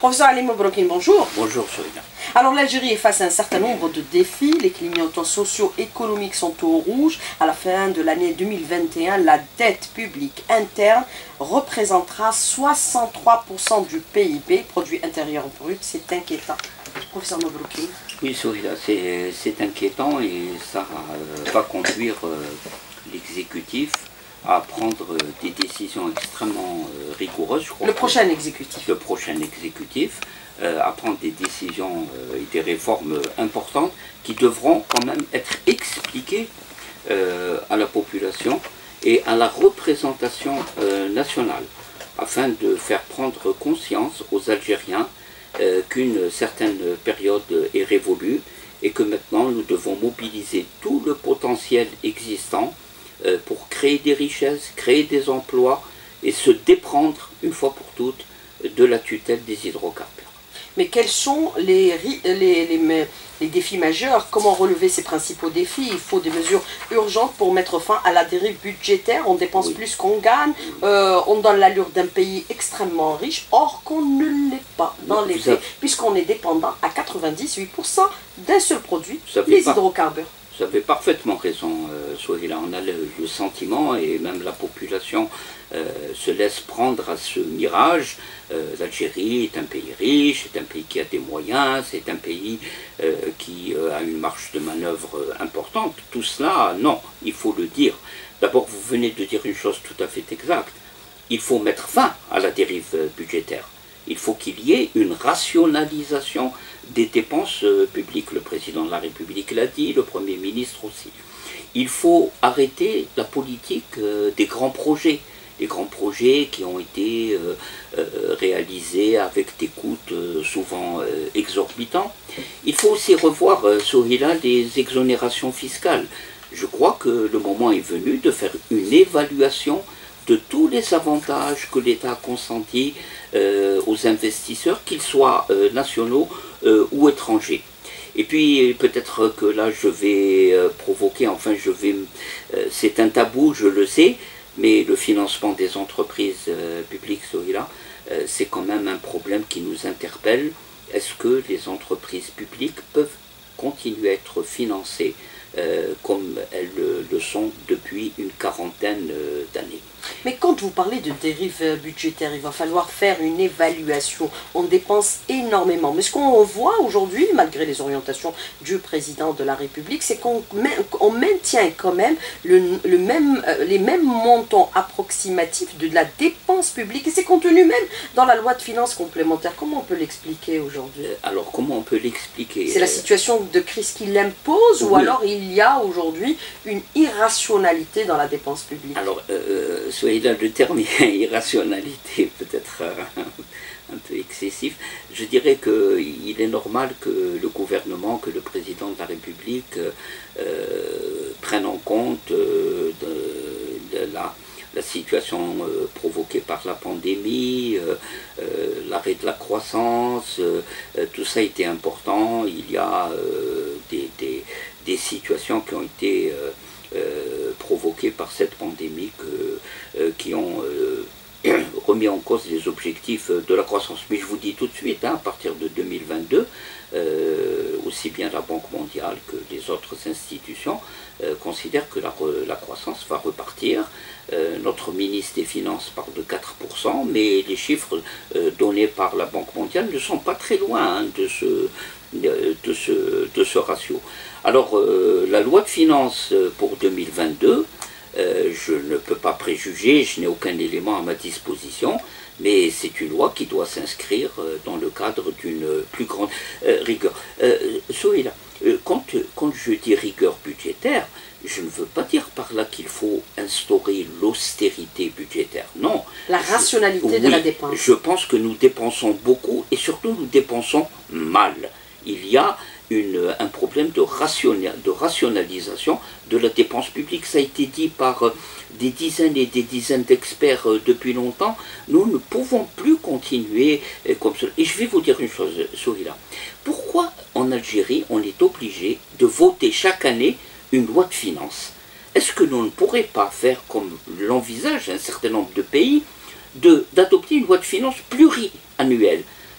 Professeur Ali Mobrokin, bonjour. Bonjour, Sonia. Alors l'Algérie est face à un certain nombre de défis. Les clignotants socio-économiques sont au rouge. À la fin de l'année 2021, la dette publique interne représentera 63% du PIB, produit intérieur brut. C'est inquiétant. Professeur Mobrokin. Oui, Sonia, c'est inquiétant et ça va conduire l'exécutif à prendre des décisions extrêmement rigoureuses. Je crois le prochain exécutif. Le prochain exécutif, à prendre des décisions et des réformes importantes qui devront quand même être expliquées à la population et à la représentation nationale, afin de faire prendre conscience aux Algériens qu'une certaine période est révolue et que maintenant nous devons mobiliser tout le potentiel existant pour créer des richesses, créer des emplois et se déprendre une fois pour toutes de la tutelle des hydrocarbures. Mais quels sont les défis majeurs? Comment relever ces principaux défis? Il faut des mesures urgentes pour mettre fin à la dérive budgétaire. On dépense plus qu'on gagne, on donne l'allure d'un pays extrêmement riche, or qu'on ne l'est pas dans les faits, puisqu'on est dépendant à 98% d'un seul produit, les hydrocarbures. Vous avez parfaitement raison, Sohaila. On a le sentiment, et même la population se laisse prendre à ce mirage. L'Algérie est un pays riche, c'est un pays qui a des moyens, c'est un pays qui a une marge de manœuvre importante. Tout cela, non, il faut le dire. D'abord, vous venez de dire une chose tout à fait exacte. Il faut mettre fin à la dérive budgétaire. Il faut qu'il y ait une rationalisation des dépenses publiques. Le président de la République l'a dit, le Premier ministre aussi. Il faut arrêter la politique des grands projets. Les grands projets qui ont été réalisés avec des coûts souvent exorbitants. Il faut aussi revoir, Sohaila, les exonérations fiscales. Je crois que le moment est venu de faire une évaluation de tous les avantages que l'État a consentis aux investisseurs, qu'ils soient nationaux ou étrangers. Et puis peut-être que là je vais provoquer, c'est un tabou, je le sais, mais le financement des entreprises publiques, Sohaila, c'est quand même un problème qui nous interpelle. Est-ce que les entreprises publiques peuvent continuer à être financées comme elles le sont depuis une quarantaine d'années? Mais quand vous parlez de dérive budgétaire, il va falloir faire une évaluation. On dépense énormément. Mais ce qu'on voit aujourd'hui, malgré les orientations du président de la République, c'est qu'on maintient quand même les mêmes montants approximatifs de la dépense publique. Et c'est contenu même dans la loi de finances complémentaire. Comment on peut l'expliquer aujourd'hui? Alors, comment on peut l'expliquer? C'est la situation de crise qui l'impose, ou alors il y a aujourd'hui une irrationalité dans la dépense publique? Alors, Sohaila, le terme irrationalité peut-être un peu excessif. Je dirais qu'il est normal que le gouvernement, que le président de la République prenne en compte la situation provoquée par la pandémie, l'arrêt de la croissance, tout ça a été important. Il y a des situations qui ont été provoquées par cette pandémie qui ont remis en cause les objectifs de la croissance. Mais je vous dis tout de suite, à partir de 2022, aussi bien la Banque mondiale que les autres institutions considèrent que la croissance va repartir. Notre ministre des Finances parle de 4%, mais les chiffres donnés par la Banque mondiale ne sont pas très loin de ce ratio. Alors, la loi de finances pour 2022, je ne peux pas préjuger, je n'ai aucun élément à ma disposition, mais c'est une loi qui doit s'inscrire dans le cadre d'une plus grande rigueur. Sohaila, quand je dis rigueur budgétaire, je ne veux pas dire par là qu'il faut instaurer l'austérité budgétaire, non. La rationalité de la dépense. Je pense que nous dépensons beaucoup et surtout nous dépensons mal. Il y a un problème de rationalisation de la dépense publique. Ça a été dit par des dizaines et des dizaines d'experts depuis longtemps. Nous ne pouvons plus continuer comme cela. Et je vais vous dire une chose, Sohaila. Pourquoi en Algérie on est obligé de voter chaque année une loi de finances? Est-ce que l'on ne pourrait pas faire comme l'envisage un certain nombre de pays, d'adopter une loi de finances pluriannuelle?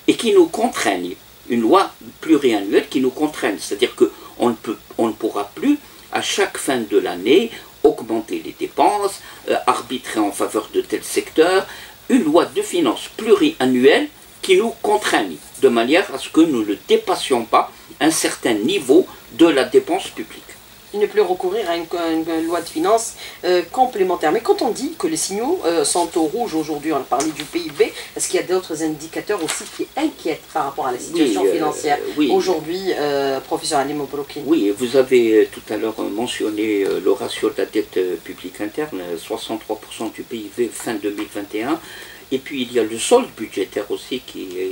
et qui nous contraignent. Une loi pluriannuelle qui nous contraigne, c'est-à-dire qu'on ne pourra plus, à chaque fin de l'année, augmenter les dépenses, arbitrer en faveur de tel secteur. Une loi de finances pluriannuelle qui nous contraigne, de manière à ce que nous ne dépassions pas un certain niveau de la dépense publique. Ne plus recourir à une loi de finances complémentaire. Mais quand on dit que les signaux sont au rouge aujourd'hui, on a parlé du PIB, est-ce qu'il y a d'autres indicateurs aussi qui inquiètent par rapport à la situation financière aujourd'hui, professeur Ali Mabroukine? Oui, vous avez tout à l'heure mentionné le ratio de la dette publique interne, 63% du PIB fin 2021, et puis il y a le solde budgétaire aussi qui est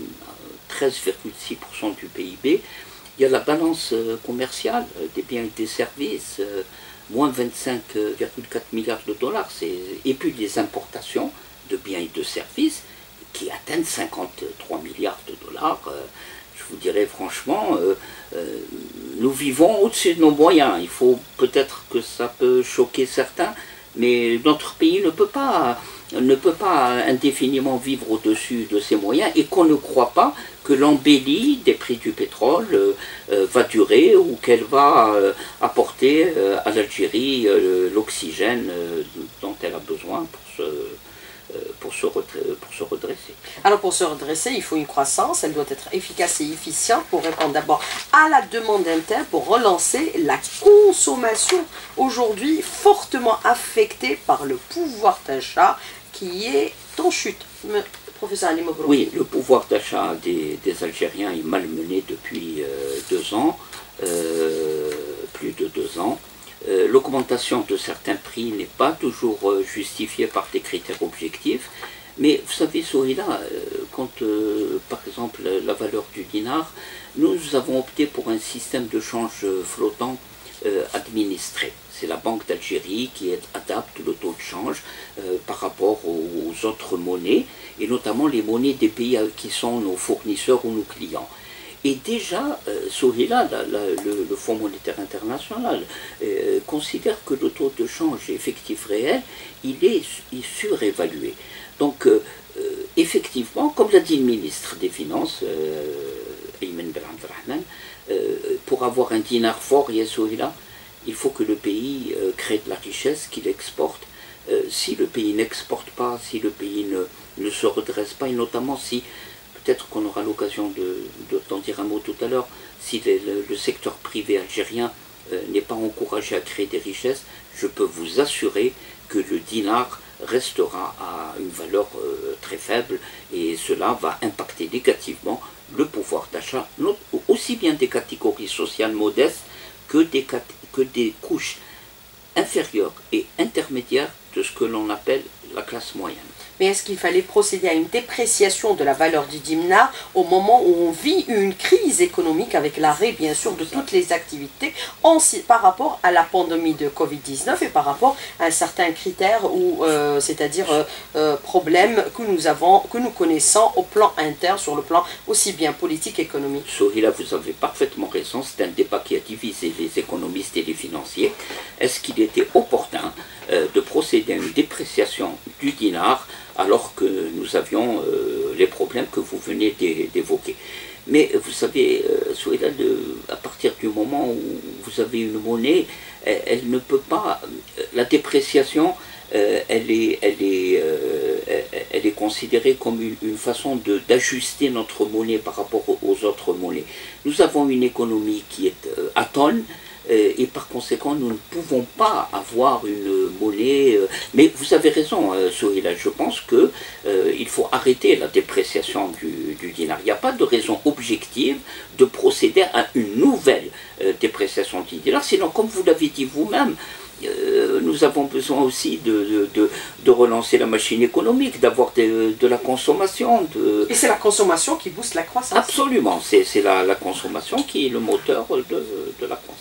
13,6% du PIB. Il y a la balance commerciale des biens et des services, moins 25,4 milliards de dollars, et puis les importations de biens et de services qui atteignent 53 milliards de dollars. Je vous dirais franchement, nous vivons au-dessus de nos moyens. Il faut peut-être que ça peut choquer certains, mais notre pays ne peut pas indéfiniment vivre au-dessus de ses moyens et qu'on ne croit pas que l'embellie des prix du pétrole va durer ou qu'elle va apporter à l'Algérie l'oxygène dont elle a besoin pour se redresser. Alors pour se redresser, il faut une croissance, elle doit être efficace et efficiente pour répondre d'abord à la demande interne, pour relancer la consommation, aujourd'hui fortement affectée par le pouvoir d'achat qui est en chute. Professeur Ali Mabroukine. Oui, le pouvoir d'achat des Algériens est malmené depuis 2 ans, plus de 2 ans. L'augmentation de certains prix n'est pas toujours justifiée par des critères objectifs, mais vous savez, Souheila, quand par exemple la valeur du dinar, nous avons opté pour un système de change flottant administré. C'est la Banque d'Algérie qui adapte le taux de change par rapport aux autres monnaies, et notamment les monnaies des pays qui sont nos fournisseurs ou nos clients. Et déjà, Souheila, le Fonds monétaire international considère que le taux de change effectif réel, il est surévalué. Donc, effectivement, comme l'a dit le ministre des Finances, Ayman Ben Abdelrahman, pour avoir un dinar fort, Souheila, il faut que le pays crée de la richesse, qu'il exporte. Si le pays n'exporte pas, si le pays ne se redresse pas, et notamment si, peut-être qu'on aura l'occasion d'en dire un mot tout à l'heure, si le secteur privé algérien n'est pas encouragé à créer des richesses, je peux vous assurer que le dinar restera à une valeur très faible, et cela va impacter négativement le pouvoir d'achat, aussi bien des catégories sociales modestes que des couches inférieures et intermédiaires de ce que l'on appelle la classe moyenne. Mais est-ce qu'il fallait procéder à une dépréciation de la valeur du dinar au moment où on vit une crise économique avec l'arrêt bien sûr de toutes les activités par rapport à la pandémie de Covid-19 et par rapport à un certain critère, c'est-à-dire problème que nous connaissons au plan interne, sur le plan aussi bien politique qu'économique? Souheila, vous avez parfaitement raison, c'est un débat qui a divisé les économistes et les financiers. Est-ce qu'il était opportun de procéder à une dépréciation du dinar alors que nous avions les problèmes que vous venez d'évoquer? Mais vous savez, Souheila, à partir du moment où vous avez une monnaie, elle ne peut pas, la dépréciation, elle est considérée comme une façon d'ajuster notre monnaie par rapport aux autres monnaies. Nous avons une économie qui est atone, et par conséquent nous ne pouvons pas avoir une monnaie, mais vous avez raison Souheila, je pense qu'il faut arrêter la dépréciation du dinar. Il n'y a pas de raison objective de procéder à une nouvelle dépréciation du dinar, sinon comme vous l'avez dit vous-même, nous avons besoin aussi de relancer la machine économique, d'avoir de la consommation. Et c'est la consommation qui booste la croissance. Absolument, c'est la consommation qui est le moteur de la croissance.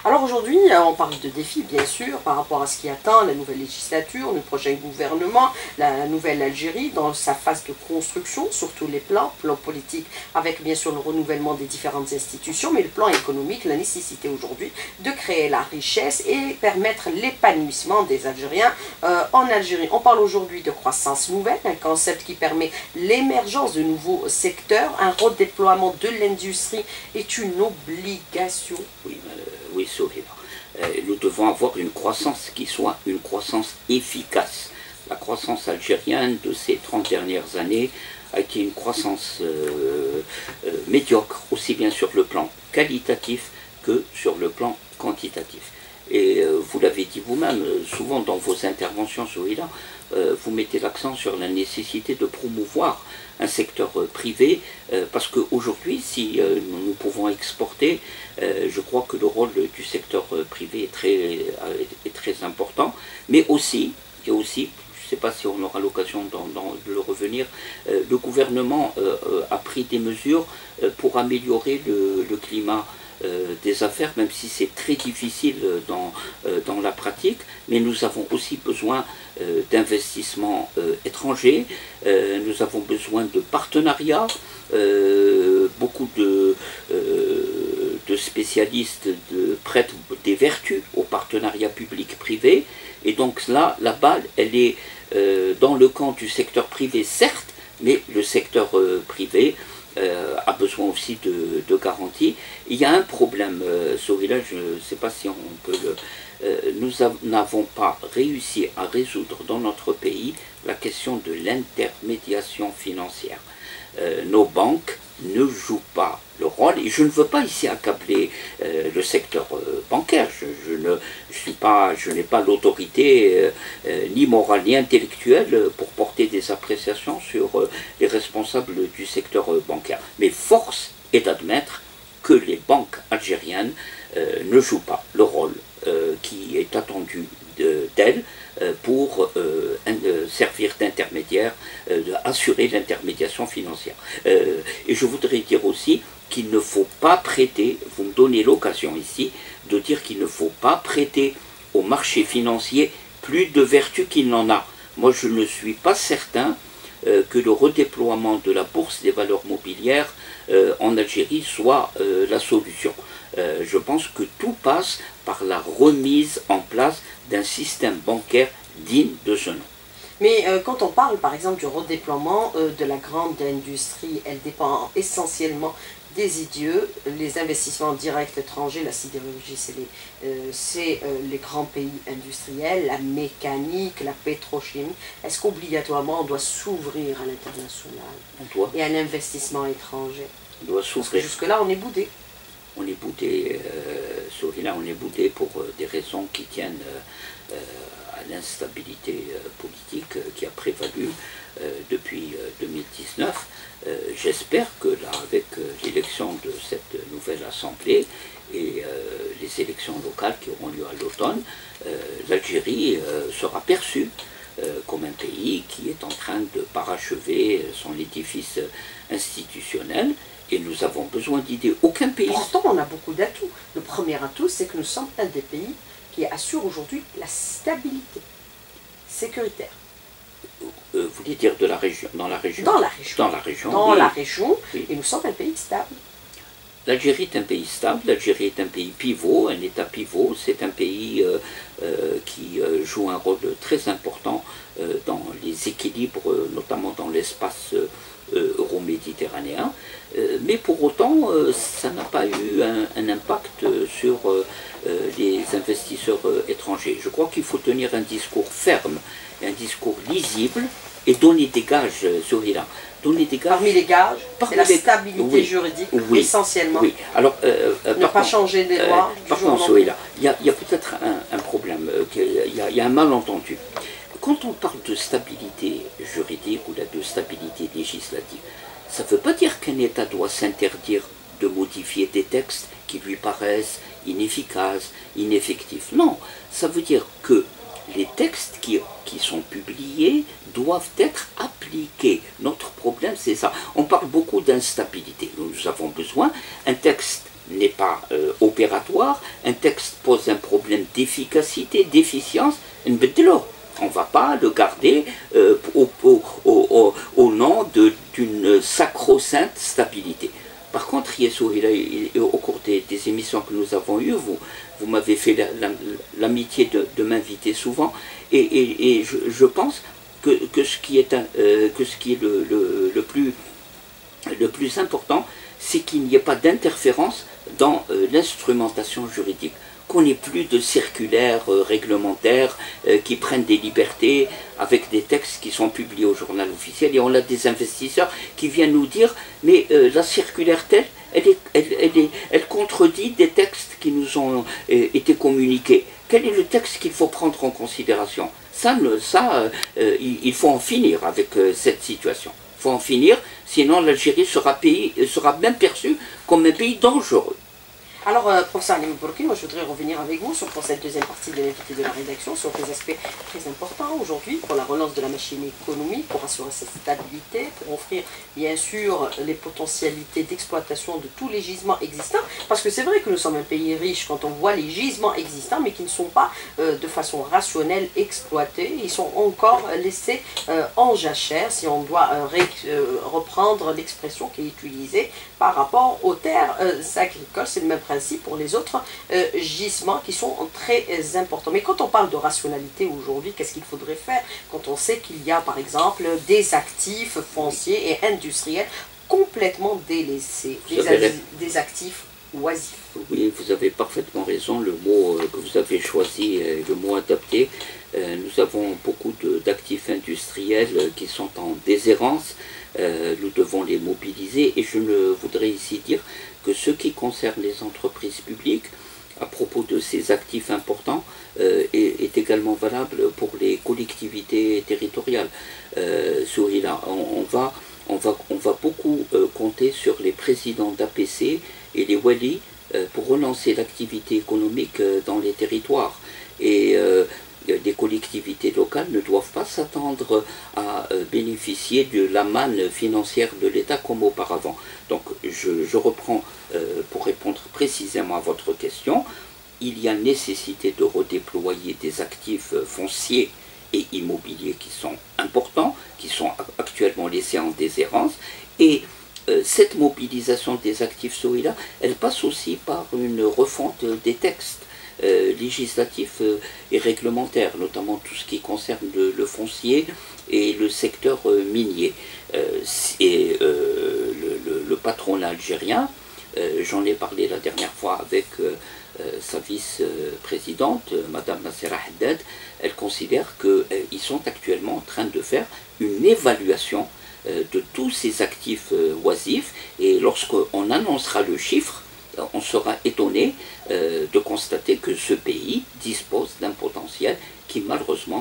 Alors aujourd'hui, on parle de défis, bien sûr, par rapport à ce qui attend la nouvelle législature, le prochain gouvernement, la nouvelle Algérie, dans sa phase de construction, sur tous les plans, plan politique, avec bien sûr le renouvellement des différentes institutions, mais le plan économique, la nécessité aujourd'hui de créer la richesse et permettre l'épanouissement des Algériens en Algérie. On parle aujourd'hui de croissance nouvelle, un concept qui permet l'émergence de nouveaux secteurs, un redéploiement de l'industrie est une obligation. Oui, Sophia. Nous devons avoir une croissance qui soit une croissance efficace. La croissance algérienne de ces 30 dernières années a été une croissance médiocre, aussi bien sur le plan qualitatif que sur le plan quantitatif. Et vous l'avez dit vous-même, souvent dans vos interventions, Sohila, vous mettez l'accent sur la nécessité de promouvoir un secteur privé, parce qu'aujourd'hui, si nous pouvons exporter, je crois que le rôle du secteur privé est très important, mais aussi, je ne sais pas si on aura l'occasion de le revenir, le gouvernement a pris des mesures pour améliorer le climat des affaires, même si c'est très difficile dans la pratique, mais nous avons aussi besoin d'investissements étrangers, nous avons besoin de partenariats, beaucoup de spécialistes prêtent des vertus au partenariat public-privé, et donc là, la balle, elle est dans le camp du secteur privé, certes, mais le secteur privé a besoin aussi de garanties. Il y a un problème, Sohila, je ne sais pas si on peut nous n'avons pas réussi à résoudre dans notre pays la question de l'intermédiation financière. Nos banques ne jouent pas le rôle, et je ne veux pas ici accabler le secteur bancaire, je n'ai pas l'autorité ni morale ni intellectuelle pour porter des appréciations sur les responsables du secteur bancaire. Mais force est d'admettre que les banques algériennes ne jouent pas le rôle qui est attendu d'elles pour servir d'intermédiaire, assurer l'intermédiation financière. Et je voudrais dire aussi qu'il ne faut pas prêter, vous me donnez l'occasion ici, de dire qu'il ne faut pas prêter au marché financier plus de vertu qu'il n'en a. Moi, je ne suis pas certain que le redéploiement de la bourse des valeurs mobilières en Algérie soit la solution. Je pense que tout passe par la remise en place d'un système bancaire digne de ce nom. Mais quand on parle par exemple du redéploiement de la grande industrie, elle dépend essentiellement des idiots, les investissements directs étrangers, la sidérurgie c'est les grands pays industriels, la mécanique, la pétrochimie. Est-ce qu'obligatoirement on doit s'ouvrir à l'international et à l'investissement étranger? On doit s'ouvrir. Jusque-là on est boudé. On est boudé, Sohila, on est boudé pour des raisons qui tiennent à l'instabilité politique qui a prévalu depuis 2019. J'espère que là, avec l'élection de cette nouvelle Assemblée et les élections locales qui auront lieu à l'automne, l'Algérie sera perçue comme un pays qui est en train de parachever son édifice institutionnel. Et nous avons besoin d'idées. Aucun pays... Pourtant, on a beaucoup d'atouts. Le premier atout, c'est que nous sommes un des pays qui assure aujourd'hui la stabilité sécuritaire. Vous voulez dire de la région, dans la région? Dans la région. Dans la région, dans oui. la région, oui. Et nous sommes un pays stable. L'Algérie est un pays stable, l'Algérie est un pays pivot, un État pivot, c'est un pays qui joue un rôle très important dans les équilibres, notamment dans l'espace euro-méditerranéen, mais pour autant, ça n'a pas eu un impact sur les investisseurs étrangers. Je crois qu'il faut tenir un discours ferme, un discours lisible, et donner des gages sur l'Iran. Parmi les gages, c'est la stabilité juridique, essentiellement. Oui. Alors, ne pas changer des lois. Par contre, il y a peut-être un problème, il y a un malentendu. Quand on parle de stabilité juridique ou de stabilité législative, ça ne veut pas dire qu'un État doit s'interdire de modifier des textes qui lui paraissent inefficaces, ineffectifs. Non, ça veut dire que les textes qui sont publiés doivent être appliqués. Notre problème, c'est ça. On parle beaucoup d'instabilité. Nous avons besoin, un texte n'est pas opératoire, un texte pose un problème d'efficacité, d'efficience, on ne va pas le garder au nom d'une sacro-sainte stabilité. Par contre, au cours des émissions que nous avons eues, vous m'avez fait l'amitié de m'inviter souvent, et je pense que ce qui est le plus important, c'est qu'il n'y ait pas d'interférence dans l'instrumentation juridique, qu'on n'ait plus de circulaires réglementaires qui prennent des libertés avec des textes qui sont publiés au journal officiel, et on a des investisseurs qui viennent nous dire mais la circulaire telle, elle contredit des textes qui nous ont été communiqués. Quel est le texte qu'il faut prendre en considération? Il faut en finir avec cette situation. Il faut en finir, sinon l'Algérie sera même perçue comme un pays dangereux. Alors, professeur Alim Bourki, moi je voudrais revenir avec vous pour cette deuxième partie de l'invité de la rédaction sur des aspects très importants aujourd'hui pour la relance de la machine économique, pour assurer sa stabilité, pour offrir bien sûr les potentialités d'exploitation de tous les gisements existants, parce que c'est vrai que nous sommes un pays riche quand on voit les gisements existants, mais qui ne sont pas de façon rationnelle exploités, ils sont encore laissés en jachère, si on doit reprendre l'expression qui est utilisée par rapport aux terres agricoles. C'est le même principe pour les autres gisements qui sont très importants. Mais quand on parle de rationalité aujourd'hui, qu'est-ce qu'il faudrait faire quand on sait qu'il y a par exemple des actifs fonciers et industriels complètement délaissés, des actifs oisifs? Oui, vous avez parfaitement raison, le mot que vous avez choisi est le mot adapté. Nous avons beaucoup d'actifs industriels qui sont en déshérence. Nous devons les mobiliser, et je ne voudrais ici dire que ce qui concerne les entreprises publiques, à propos de ces actifs importants, est également valable pour les collectivités territoriales. Souhila, on va beaucoup compter sur les présidents d'APC et les wali pour relancer l'activité économique dans les territoires. Et des collectivités locales ne doivent pas s'attendre à bénéficier de la manne financière de l'État comme auparavant. Donc je reprends pour répondre précisément à votre question. Il y a nécessité de redéployer des actifs fonciers et immobiliers qui sont importants, qui sont actuellement laissés en déshérence, et cette mobilisation des actifs Souhila, elle passe aussi par une refonte des textes législatifs et réglementaires, notamment tout ce qui concerne le foncier et le secteur minier. Le patronat algérien, j'en ai parlé la dernière fois avec sa vice-présidente, Madame Nassera Haddad, elle considère qu'ils sont actuellement en train de faire une évaluation de tous ces actifs oisifs, et lorsqu'on annoncera le chiffre, on sera étonné de constater que ce pays dispose d'un potentiel qui malheureusement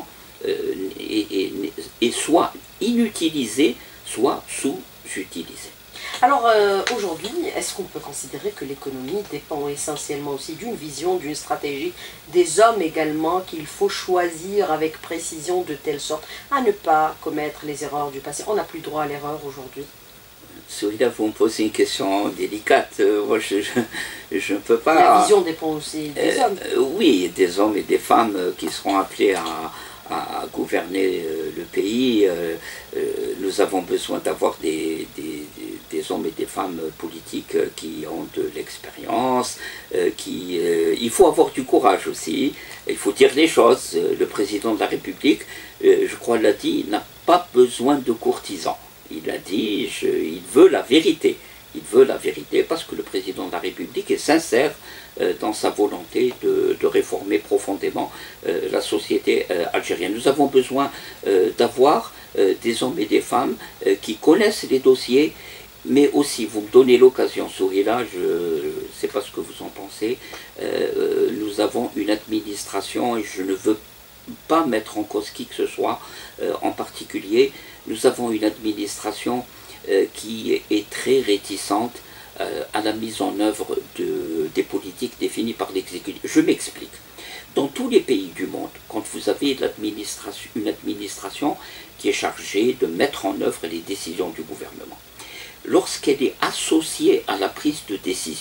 est soit inutilisé, soit sous-utilisé. Alors aujourd'hui, est-ce qu'on peut considérer que l'économie dépend essentiellement aussi d'une vision, d'une stratégie, des hommes également, qu'il faut choisir avec précision de telle sorte à ne pas commettre les erreurs du passé? On n'a plus droit à l'erreur aujourd'hui. Celui-là, vous me posez une question délicate. Moi, je ne peux pas... La vision dépend aussi des hommes. Oui, des hommes et des femmes qui seront appelés à gouverner le pays. Nous avons besoin d'avoir des hommes et des femmes politiques qui ont de l'expérience. Il faut avoir du courage aussi. Il faut dire les choses. Le président de la République, je crois, l'a dit, n'a pas besoin de courtisans. Il a dit, il veut la vérité. Il veut la vérité parce que le président de la République est sincère dans sa volonté de réformer profondément la société algérienne. Nous avons besoin d'avoir des hommes et des femmes qui connaissent les dossiers, mais aussi, vous me donnez l'occasion, Souhila, je ne sais pas ce que vous en pensez, nous avons une administration, et je ne veux pas mettre en cause qui que ce soit en particulier, nous avons une administration qui est très réticente à la mise en œuvre des politiques définies par l'exécutif. Je m'explique. Dans tous les pays du monde, quand vous avez une administration qui est chargée de mettre en œuvre les décisions du gouvernement, lorsqu'elle est associée à la prise de décision,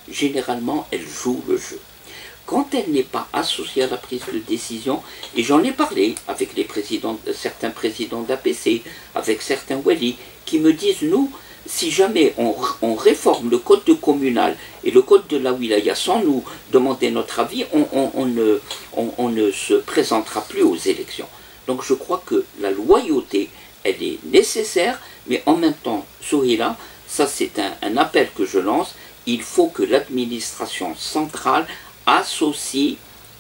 généralement, elle joue le jeu. Quand elle n'est pas associée à la prise de décision, et j'en ai parlé avec certains présidents d'APC, avec certains Wali, qui me disent, nous, si jamais on réforme le code communal et le code de la wilaya sans nous demander notre avis, on ne se présentera plus aux élections. Donc je crois que la loyauté, elle est nécessaire, mais en même temps, Souhila, ça c'est un appel que je lance, il faut que l'administration centrale associe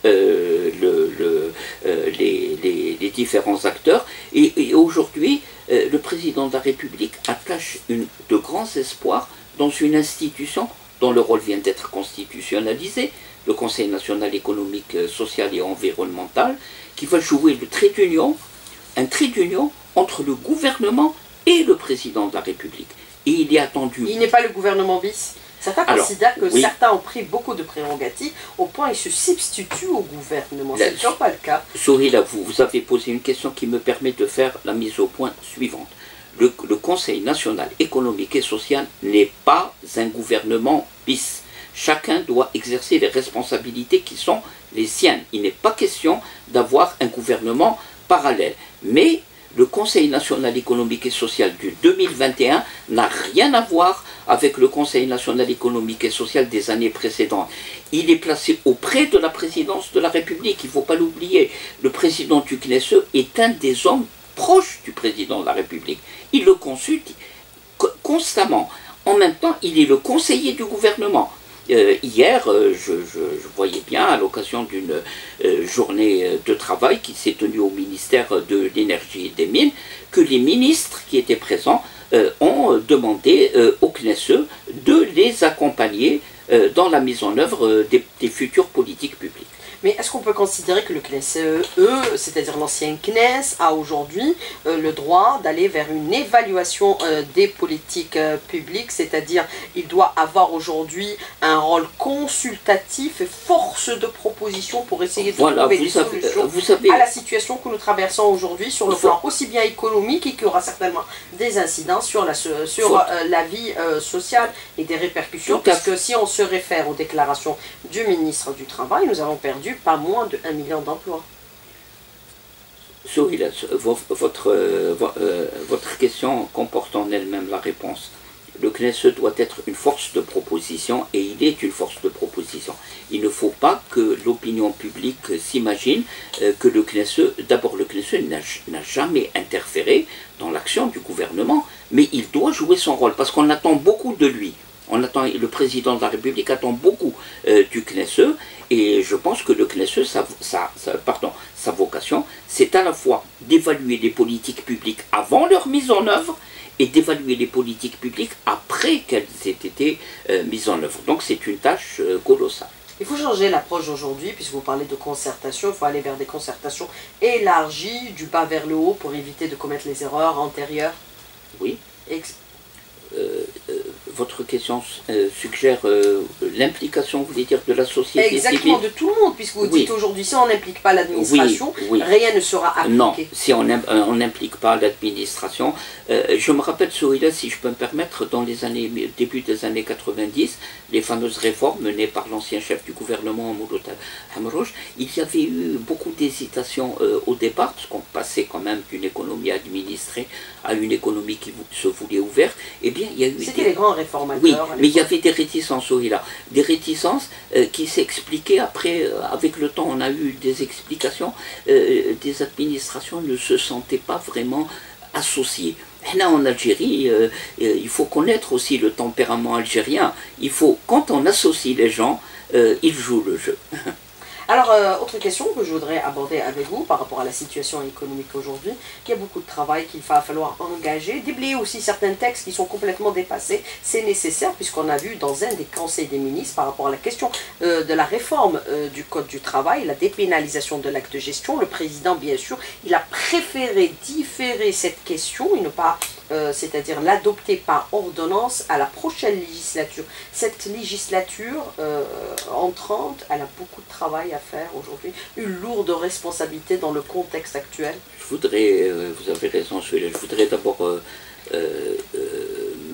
les différents acteurs. Et aujourd'hui, le président de la République attache de grands espoirs dans une institution dont le rôle vient d'être constitutionnalisé, le Conseil national économique, social et environnemental, qui va jouer le trait d'union, un trait d'union entre le gouvernement et le président de la République. Et il est attendu. Il n'est pas le gouvernement bis. Certains considèrent que oui, certains ont pris beaucoup de prérogatives au point ils se substituent au gouvernement. Ce n'est toujours pas le cas. Souhila, vous avez posé une question qui me permet de faire la mise au point suivante. Le Conseil national économique et social n'est pas un gouvernement bis. Chacun doit exercer les responsabilités qui sont les siennes. Il n'est pas question d'avoir un gouvernement parallèle. Mais le Conseil national économique et social du 2021 n'a rien à voir avec le Conseil national économique et social des années précédentes. Il est placé auprès de la présidence de la République, il ne faut pas l'oublier. Le président du CNESE est un des hommes proches du président de la République. Il le consulte constamment. En même temps, il est le conseiller du gouvernement. Hier, je voyais bien, à l'occasion d'une journée de travail qui s'est tenue au ministère de l'Énergie et des Mines, que les ministres qui étaient présents ont demandé au CNESE de les accompagner dans la mise en œuvre des futures politiques publiques. Mais est-ce qu'on peut considérer que le CNESE, c'est-à-dire l'ancien CNES, a aujourd'hui le droit d'aller vers une évaluation des politiques publiques, c'est-à-dire il doit avoir aujourd'hui un rôle consultatif et force de proposition pour essayer de trouver des solutions à la situation que nous traversons aujourd'hui sur le plan aussi bien économique et qui aura certainement des incidences sur la vie sociale et des répercussions, puisque si on se réfère aux déclarations du ministre du Travail, nous avons perdu pas moins de 1 million d'emplois. Souhila, votre question comporte en elle-même la réponse. Le CNESE doit être une force de proposition et il est une force de proposition. Il ne faut pas que l'opinion publique s'imagine que le CNESE, d'abord le CNESE n'a jamais interféré dans l'action du gouvernement, mais il doit jouer son rôle parce qu'on attend beaucoup de lui. Le président de la République attend beaucoup du CNESE et je pense que le CNESE, sa vocation, c'est à la fois d'évaluer les politiques publiques avant leur mise en œuvre et d'évaluer les politiques publiques après qu'elles aient été mises en œuvre. Donc c'est une tâche colossale. Il faut changer l'approche aujourd'hui, puisque vous parlez de concertation, il faut aller vers des concertations élargies, du bas vers le haut, pour éviter de commettre les erreurs antérieures. Oui. Votre question suggère l'implication, vous voulez dire, de la société Exactement, civile. de tout le monde, puisque vous dites aujourd'hui, si on n'implique pas l'administration, rien ne sera appliqué. Non, si on n'implique pas l'administration. Je me rappelle, Souhila, si je peux me permettre, dans les début des années 90, les fameuses réformes menées par l'ancien chef du gouvernement, Mouloud Hamrouche, il y avait eu beaucoup d'hésitations au départ, parce qu'on passait quand même d'une économie administrée à une économie qui se voulait ouverte. Eh bien, il y a eu C'était les grands réformateurs. Oui, mais il y avait des réticences, là. Des réticences qui s'expliquaient après, avec le temps, on a eu des explications, des administrations ne se sentaient pas vraiment associées. Et là, en Algérie, il faut connaître aussi le tempérament algérien. Quand on associe les gens, ils jouent le jeu. Alors, autre question que je voudrais aborder avec vous par rapport à la situation économique aujourd'hui, qu'il y a beaucoup de travail qu'il va falloir engager, déblayer aussi certains textes qui sont complètement dépassés. C'est nécessaire puisqu'on a vu dans un des conseils des ministres par rapport à la question de la réforme du Code du travail, la dépénalisation de l'acte de gestion, le président, bien sûr, il a préféré différer cette question et ne pas, c'est-à-dire l'adopter par ordonnance à la prochaine législature. Cette législature entrante, elle a beaucoup de travail à faire aujourd'hui, une lourde responsabilité dans le contexte actuel. Je voudrais, vous avez raison, je voudrais d'abord me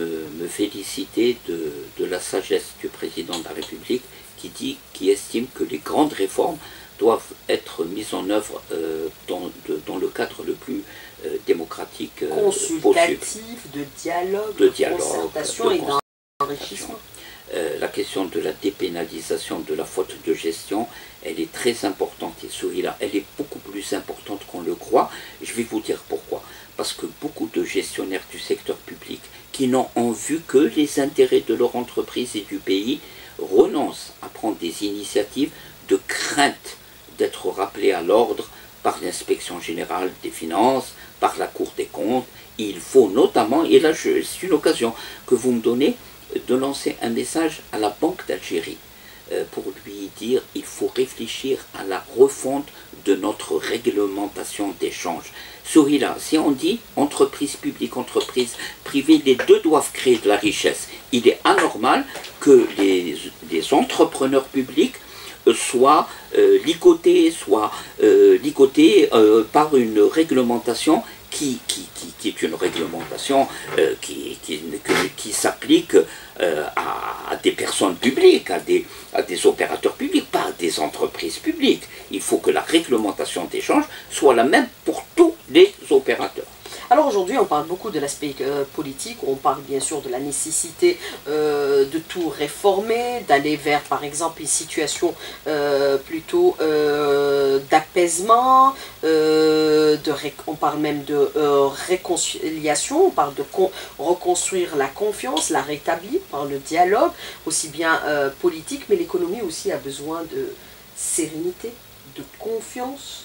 me féliciter de la sagesse du président de la République qui estime que les grandes réformes doivent être mises en œuvre dans le cadre le plus démocratique consultatif, de concertation et d'enrichissement. La question de la dépénalisation de la faute de gestion, elle est très importante et celui-là, elle est beaucoup plus importante qu'on le croit. Je vais vous dire pourquoi. Parce que beaucoup de gestionnaires du secteur public qui n'ont en vue que les intérêts de leur entreprise et du pays renoncent à prendre des initiatives de crainte d'être rappelés à l'ordre par l'inspection générale des finances, par la Cour des comptes. Il faut notamment, et là c'est une occasion que vous me donnez, de lancer un message à la Banque d'Algérie pour lui dire il faut réfléchir à la refonte de notre réglementation d'échange. Celui-là, si on dit entreprise publique, entreprise privée, les deux doivent créer de la richesse. Il est anormal que les entrepreneurs publics soient ligotés par une réglementation qui est une réglementation qui s'applique à des personnes publiques, à des opérateurs publics, pas à des entreprises publiques. Il faut que la réglementation d'échange soit la même pour tous les opérateurs. Alors aujourd'hui, on parle beaucoup de l'aspect politique, on parle bien sûr de la nécessité de tout réformer, d'aller vers par exemple une situation plutôt d'apaisement, on parle même de réconciliation, on parle de reconstruire la confiance, la rétablir par le dialogue, aussi bien politique, mais l'économie aussi a besoin de sérénité, de confiance.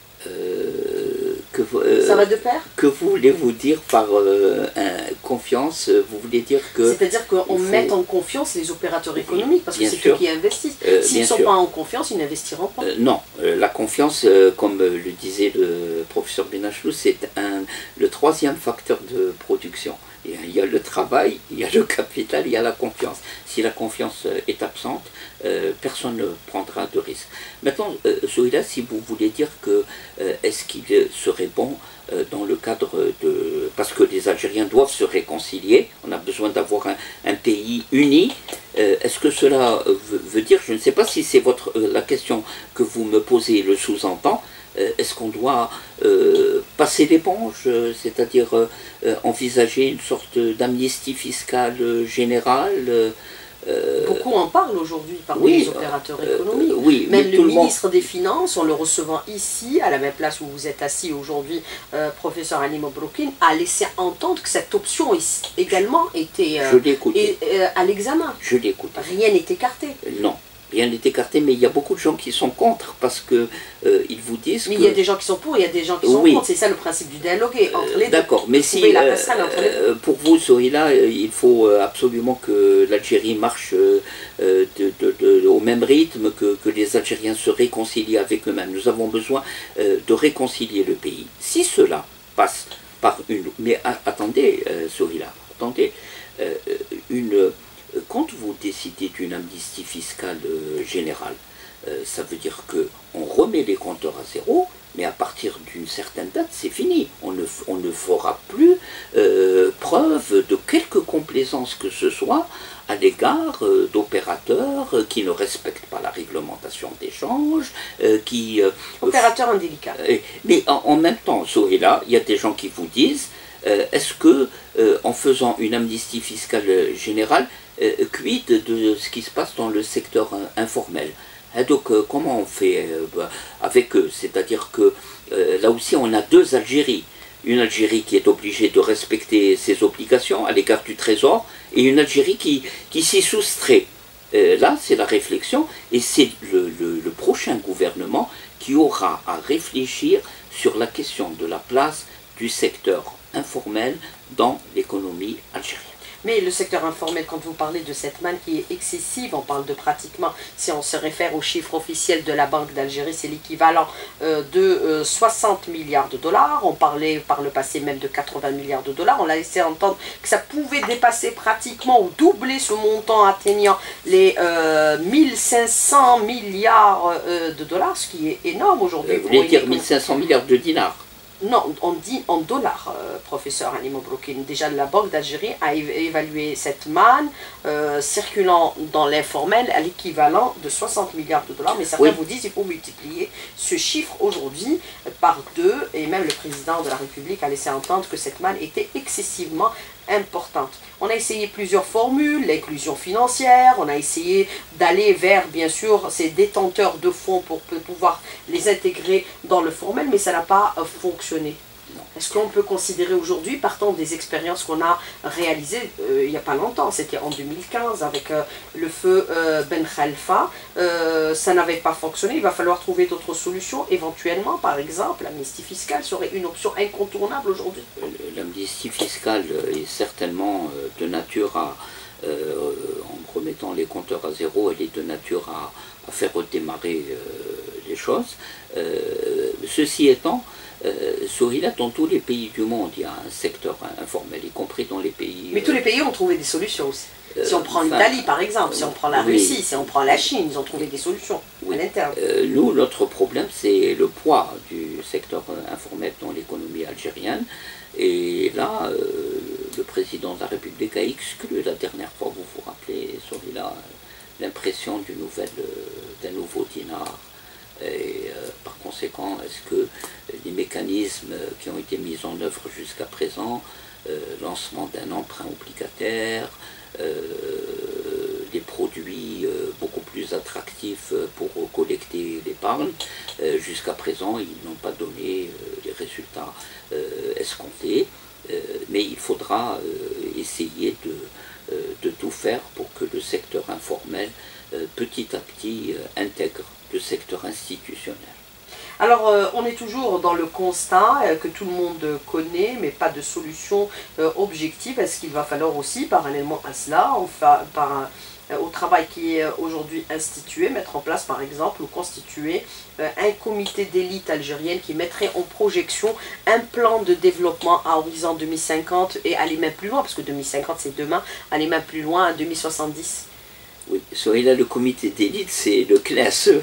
Ça va de pair? Que voulez-vous dire par confiance? Vous voulez dire que... C'est-à-dire qu'on mette en confiance les opérateurs économiques, parce que c'est eux qui investissent. S'ils ne sont pas en confiance, ils n'investiront pas. Non, la confiance, comme le disait le professeur Benachlou, c'est le troisième facteur de production. Il y a le travail, il y a le capital, il y a la confiance. Si la confiance est absente, personne ne prendra de risque. Maintenant, celui-là, si vous voulez dire que est-ce qu'il serait bon dans le cadre de... Parce que les Algériens doivent se réconcilier, on a besoin d'avoir un pays uni. Est-ce que cela veut dire, je ne sais pas si c'est la question que vous me posez le sous-entend, est-ce qu'on doit passer l'éponge, c'est-à-dire envisager une sorte d'amnistie fiscale générale? Beaucoup en parlent aujourd'hui parmi les opérateurs économiques. Oui, même le ministre des Finances, en le recevant ici, à la même place où vous êtes assis aujourd'hui, professeur Ali Mobroukine, a laissé entendre que cette option également était à l'examen. Je l'écoute. Rien n'est écarté. Non. Rien n'est écarté, mais il y a beaucoup de gens qui sont contre parce que ils vous disent mais il y a des gens qui sont pour, il y a des gens qui sont contre, c'est ça le principe du dialogue entre les deux. D'accord, mais si pour vous, celui-là, il faut absolument que l'Algérie marche au même rythme, que les Algériens se réconcilient avec eux-mêmes. Nous avons besoin de réconcilier le pays. Si cela passe par une... Mais attendez, celui-là, attendez, quand vous décidez d'une amnistie fiscale générale, ça veut dire qu'on remet les compteurs à zéro, mais à partir d'une certaine date, c'est fini. On ne fera plus preuve de quelque complaisance que ce soit à l'égard d'opérateurs qui ne respectent pas la réglementation d'échange, opérateurs indélicats. Mais en même temps, là, il y a des gens qui vous disent, est-ce que, en faisant une amnistie fiscale générale, quid de ce qui se passe dans le secteur informel? Donc comment on fait avec eux? C'est-à-dire que là aussi on a deux Algéries. Une Algérie qui est obligée de respecter ses obligations à l'égard du Trésor et une Algérie qui s'y soustrait. Là c'est la réflexion et c'est le prochain gouvernement qui aura à réfléchir sur la question de la place du secteur informel dans l'économie algérienne. Mais le secteur informel, quand vous parlez de cette manne qui est excessive, on parle de pratiquement, si on se réfère aux chiffres officiels de la Banque d'Algérie, c'est l'équivalent de 60 milliards de dollars. On parlait par le passé même de 80 milliards de dollars. On a laissé entendre que ça pouvait dépasser pratiquement ou doubler ce montant atteignant les 1500 milliards de dollars, ce qui est énorme aujourd'hui. Vous voulez dire 1500 milliards de dinars? Non, on dit en dollars, professeur Ali Mabroukine. Déjà, la Banque d'Algérie a évalué cette manne circulant dans l'informel à l'équivalent de 60 milliards de dollars. Mais certains vous disent qu'il faut multiplier ce chiffre aujourd'hui par 2. Et même le président de la République a laissé entendre que cette manne était excessivement importante. On a essayé plusieurs formules, l'inclusion financière, on a essayé d'aller vers, bien sûr, ces détenteurs de fonds pour pouvoir les intégrer dans le formel, mais ça n'a pas fonctionné. Est-ce qu'on peut considérer aujourd'hui, partant des expériences qu'on a réalisées il n'y a pas longtemps, c'était en 2015 avec le feu Ben Khalfa, ça n'avait pas fonctionné, il va falloir trouver d'autres solutions, éventuellement, par exemple, l'amnistie fiscale serait une option incontournable aujourd'hui. L'amnistie fiscale est certainement de nature à, en remettant les compteurs à zéro, elle est de nature à faire redémarrer les choses. Ceci étant, Sohila, dans tous les pays du monde, il y a un secteur informel, y compris dans les pays... Mais tous les pays ont trouvé des solutions aussi. Si on prend l'Italie par exemple, si on prend la Russie, si on prend la Chine, ils ont trouvé des solutions à l'interne. Nous, notre problème, c'est le poids du secteur informel dans l'économie algérienne. Et là, le président de la République a exclu la dernière fois, vous vous rappelez, Sohila, l'impression d'un nouveau dinar. Et par conséquent, est-ce que les mécanismes qui ont été mis en œuvre jusqu'à présent, lancement d'un emprunt obligataire, des produits beaucoup plus attractifs pour collecter l'épargne, jusqu'à présent, ils n'ont pas donné les résultats escomptés, mais il faudra essayer de tout faire pour que le secteur informel, petit à petit, intègre le secteur institutionnel. Alors, on est toujours dans le constat que tout le monde connaît, mais pas de solution objective. Est-ce qu'il va falloir aussi, parallèlement à cela, au travail qui est aujourd'hui institué, mettre en place par exemple ou constituer un comité d'élite algérienne qui mettrait en projection un plan de développement à horizon 2050 et aller même plus loin, parce que 2050 c'est demain, aller même plus loin à 2070. Oui, Sohila, le comité d'élite, c'est le CNES.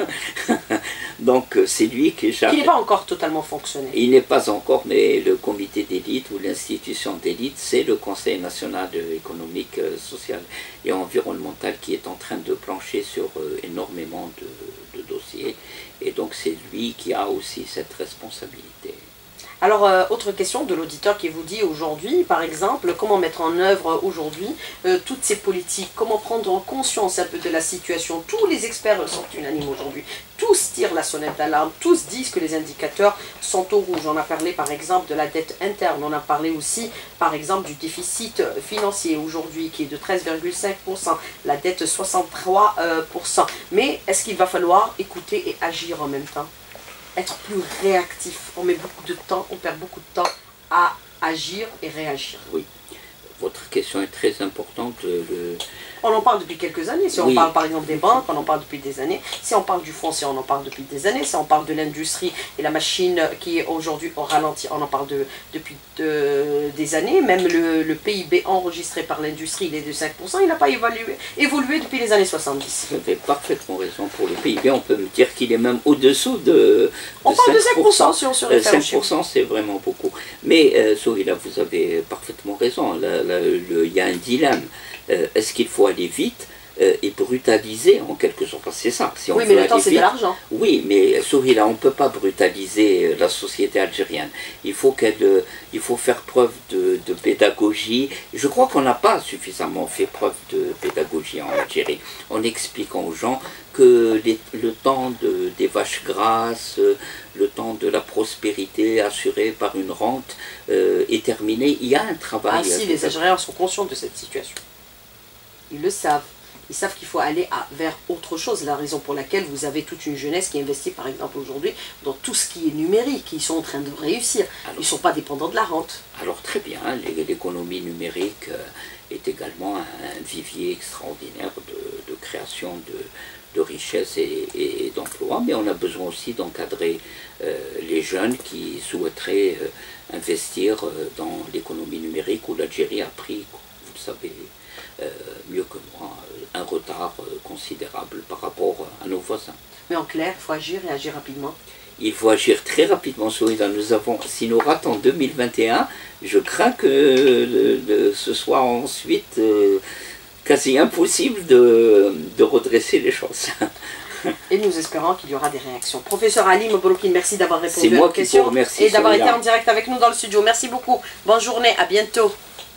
Donc c'est lui qui est... Qui n'est pas encore totalement fonctionnel. Il n'est pas encore, mais le comité d'élite ou l'institution d'élite, c'est le Conseil national économique, social et environnemental qui est en train de plancher sur énormément de dossiers. Et donc c'est lui qui a aussi cette responsabilité. Alors, autre question de l'auditeur qui vous dit aujourd'hui, par exemple, comment mettre en œuvre aujourd'hui toutes ces politiques, comment prendre en conscience un peu de la situation. Tous les experts sont unanimes aujourd'hui, tous tirent la sonnette d'alarme, tous disent que les indicateurs sont au rouge. On a parlé par exemple de la dette interne, on a parlé aussi par exemple du déficit financier aujourd'hui qui est de 13,5%, la dette 63%. Mais est-ce qu'il va falloir écouter et agir en même temps ? Être plus réactif. On met beaucoup de temps, on perd beaucoup de temps à agir et réagir. Oui, votre question est très importante. On en parle depuis quelques années. Si on parle par exemple des banques, on en parle depuis des années. Si on parle du foncier, on en parle depuis des années. Si on parle de l'industrie et la machine qui est aujourd'hui au ralenti, on en parle depuis des années. Même le PIB enregistré par l'industrie, il est de 5%. Il n'a pas évolué depuis les années 70. Vous avez parfaitement raison pour le PIB. On peut me dire qu'il est même au-dessous de 5%. On parle de 5% si on se réfère au chiffre. 5% c'est vraiment beaucoup. Mais Sohila, vous avez parfaitement raison. Il y a un dilemme. Est-ce qu'il faut aller vite et brutaliser en quelque sorte? C'est ça. Si on oui, mais le temps c'est de l'argent. Oui, mais Sohila, on ne peut pas brutaliser la société algérienne. Il faut faire preuve de pédagogie. Je crois qu'on n'a pas suffisamment fait preuve de pédagogie en Algérie, en expliquant aux gens que le temps des vaches grasses, le temps de la prospérité assurée par une rente est terminé. Il y a un travail... Ah si, les Algériens sont conscients de cette situation. Ils le savent. Ils savent qu'il faut aller vers autre chose. La raison pour laquelle vous avez toute une jeunesse qui investit, par exemple, aujourd'hui, dans tout ce qui est numérique. Ils sont en train de réussir. Ils ne sont pas dépendants de la rente. Alors très bien, l'économie numérique est également un vivier extraordinaire de création de richesses et d'emplois. Mais on a besoin aussi d'encadrer les jeunes qui souhaiteraient investir dans l'économie numérique où l'Algérie a pris, vous le savez, mieux que moi, un retard considérable par rapport à nos voisins. Mais en clair, il faut agir et agir rapidement. il faut agir très rapidement sur Sohila. Si nous ratons 2021, je crains que ce soit ensuite quasi impossible de redresser les choses. Et nous espérons qu'il y aura des réactions. Professeur Ali Mabroukine, merci d'avoir répondu à nos questions et d'avoir été en direct avec nous dans le studio. Merci beaucoup. Bonne journée, à bientôt.